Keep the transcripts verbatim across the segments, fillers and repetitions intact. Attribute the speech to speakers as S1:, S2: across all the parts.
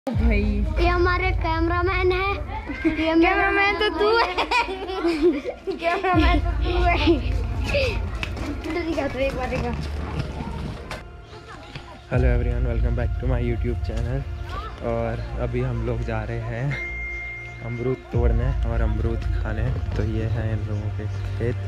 S1: भाई
S2: ये हमारे कैमरामैन है।
S1: कैमरामैन तो तू है। कैमरामैन तो तू है।
S3: Hello everyone, welcome back to my YouTube channel. और अभी हम लोग जा रहे हैं अमरूद तोड़ने और अमरूद खाने। तो ये है इन लोगों के खेत।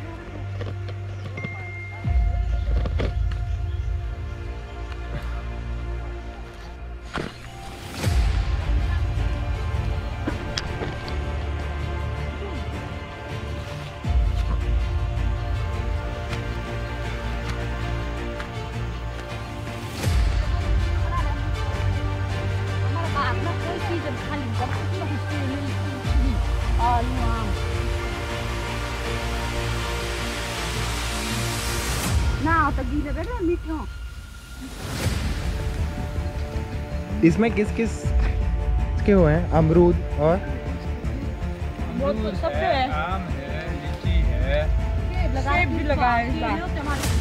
S3: इसमें किस किस के हुए हैं? अमरूद और
S1: अमरूद सब है, आम है, लीची है, सेब भी लगा है। इस बार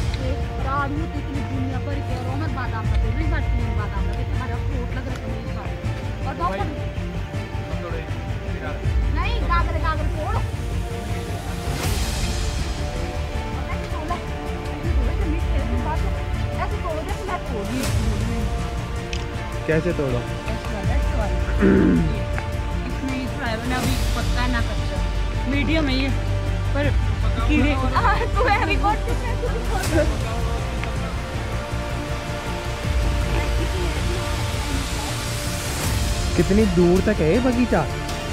S2: नहीं गागर गागर फोड़
S3: कैसे तोड़ो?
S1: इसमें इस मैंने अभी पक्का ना कच्चा मीडियम है ये, पर कीड़े तू है रिकॉर्ड
S3: कितनी दूर तक है ये बगीचा?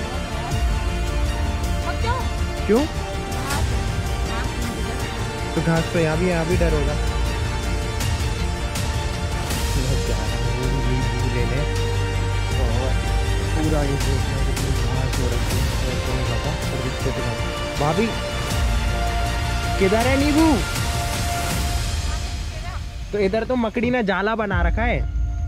S3: क्यों? तो घास तो यहाँ भी यहाँ भी डर होगा। लेने और पूरा ये देखना कितनी घास हो रखी है तो नहीं पता। और दिखते तो भाभी किधर है नींबू? तो इधर तो मकड़ी ने जाला बना रखा है।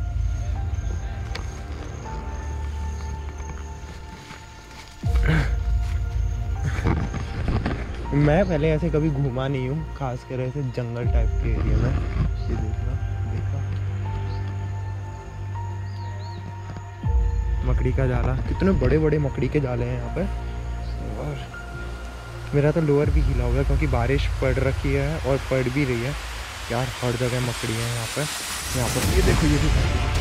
S3: मैं पहले ऐसे कभी घूमा नहीं हूँ, खास कर ऐसे जंगल टाइप के एरिया में। ये देखना, देखा मकड़ी का जाला, कितने बड़े बड़े मकड़ी के जाले हैं यहाँ पे। और मेरा तो लोअर भी गीला हो गया क्योंकि बारिश पड़ रखी है और पड़ भी रही है यार। हर जगह मकड़ी है यहाँ पे। यहाँ पर ये देखो, ये भी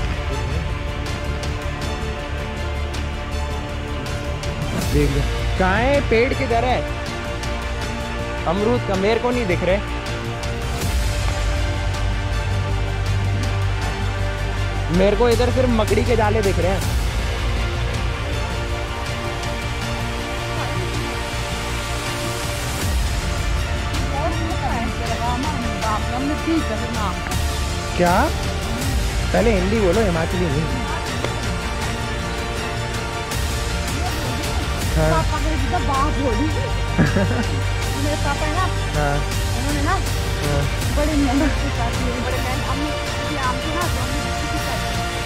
S3: देख लो। कहाँ है पेड़? किधर है अमरूद का? मेरे को नहीं दिख रहे। मेरे को इधर सिर्फ मकड़ी के जाले दिख रहे हैं। क्या? पहले हिंदी बोलो, हिमाचली नहीं। हाँ।
S1: मेरे पापा है ना,
S3: हाँ।
S1: उन्होंने ना
S3: हाँ।
S1: बड़े मेहनत के साथ ये बड़े मेहनत हमने इसलिए आम के ना तो हमने किसी का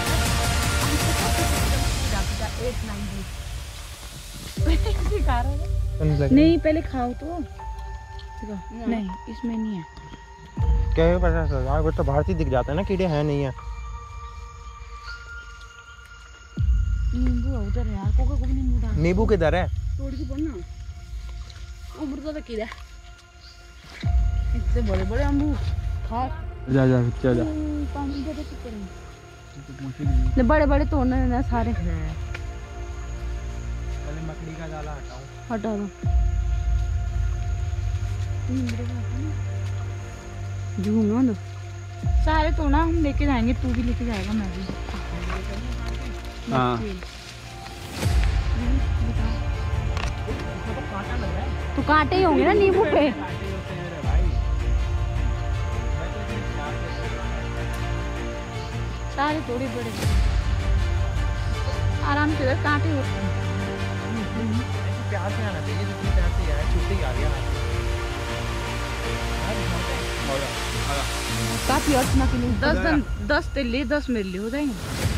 S1: सिखा रहे हैं। नहीं पहले खाओ तो नहीं, इसमें नहीं है।
S3: क्या है पता है यार, वो तो बाहर से दिख जाता है ना कीड़े हैं नहीं है।
S1: नींबू उधर है यार, कोका कोका नींबू डाल।
S3: नींबू किधर है?
S1: तोड़ के पड़ना। अमरूद तो कीड़ा इतने बड़े बड़े अमरूद खा
S3: जा जा चल जा।
S1: पानी दे दे कितने बड़े बड़े तोड़ने हैं सारे।
S3: पहले मकड़ी का जाला हटाओ।
S1: हटा दो। झूमना दो सारे तोड़ना, हम लेके जाएंगे, तू भी लेके जाएगा, मैं भी।
S3: हाँ।
S1: तो कांटे ही होंगे ना नींबू पे। सारे थोड़ी बड़े आराम से कांटे होते हैं।
S3: प्यार से आना चाहिए, जितनी प्यार से आया छुट्टी आ गया।
S1: काफी अर्चना के लिए दस दिन दस तेरे लिए दस मेरे लिए हो जाएंगे।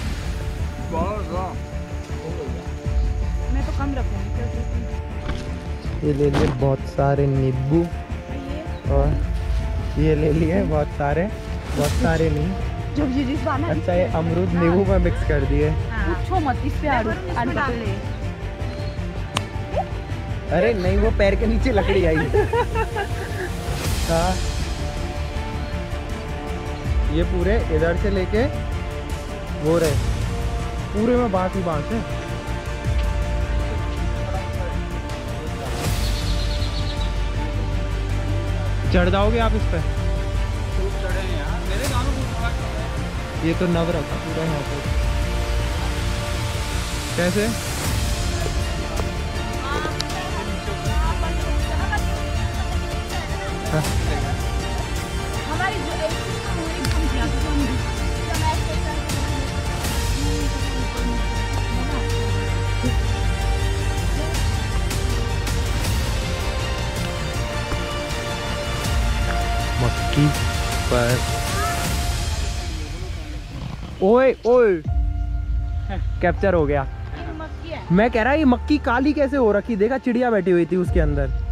S1: मैं तो कम रखूंगी।
S3: ये ले लिए बहुत सारे नींबू और ये ले लिए बहुत सारे, बहुत सारे नहीं,
S1: जब ये जिस बाना
S3: अच्छा ये अमरूद नींबू में मिक्स कर दिए।
S1: पूछो मत इस पे आड़ू आड़ू पकड़।
S3: अरे नहीं वो पैर के नीचे लकड़ी आई। हाँ ये पूरे इधर से लेके वो रहे पूरे में बांस ही बांस है। चढ़ जाओगे आप इस पे? ये तो नव रखा पूरा यहाँ पे। कैसे? हाँ।
S1: हमारी जो एक एकदम किया तो हम
S3: मक्की पर ओए ओए कैप्चर हो गया।
S1: मक्की है।
S3: मैं कह रहा ये मक्की काली कैसे हो रखी? देखा चिड़िया बैठी हुई थी उसके अंदर।